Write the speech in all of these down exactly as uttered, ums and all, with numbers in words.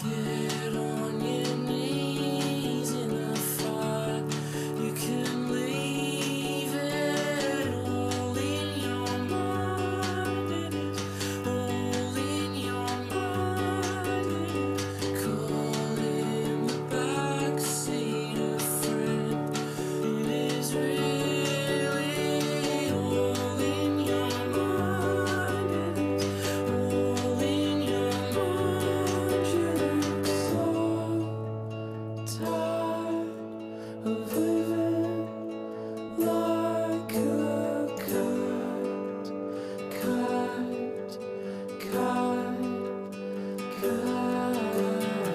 Get on your knees in the fire. You can leave it all in your mind. It is all in your mind. It is call in the backseat a friend. It is really all in your mind. It is all in your mind. You look so tired of living like a kite, kite, kite, kite.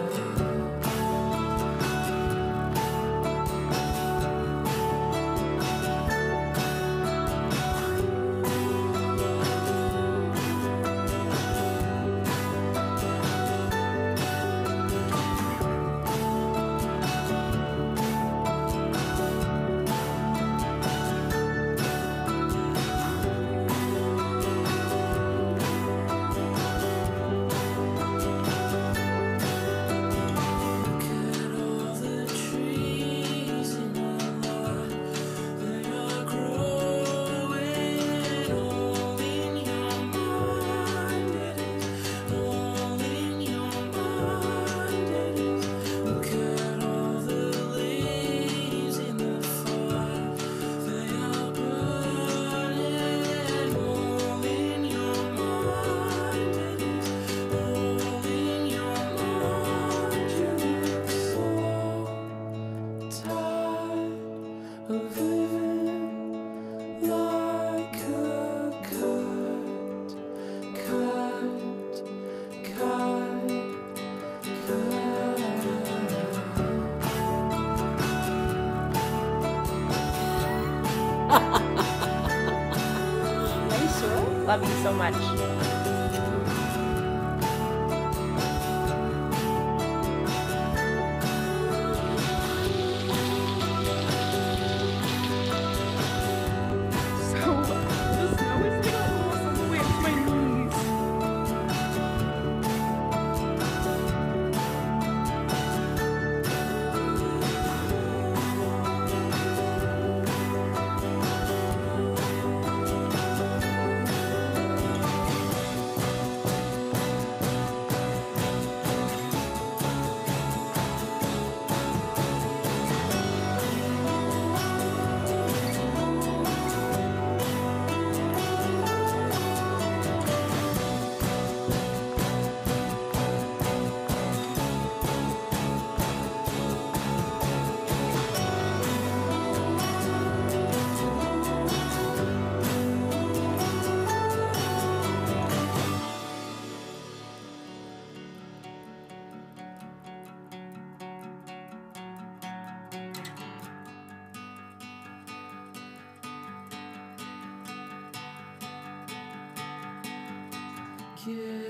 Look at all the trees in your life. They are growing all in your mind. It is all in your mind. It is. Look at all the leaves in the fire. They are burning all in your mind. It is all in your mind. You look so tired of living like a kite, kite, kite, Are you sure? Love you so much. So, the snow is getting almost all the way up to my knees. Get